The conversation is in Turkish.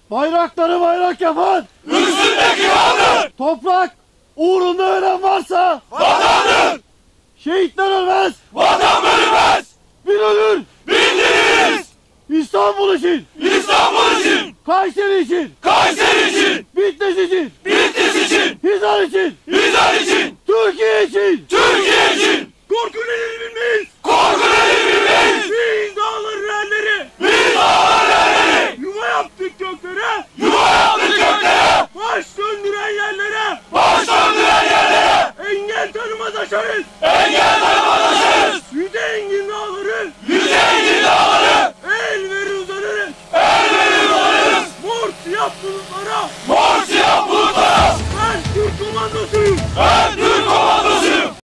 Bayrakları bayrak yapan üstündeki kandır. toprak uğrunda ölen varsa Vatandır. Şehitler ölmez, Vatan bölünmez. bir ölür. Bildiririz. İstanbul için, İstanbul için. Kayseri için, Kayseri için. Bitlis için, Bitlis için. Hizar için.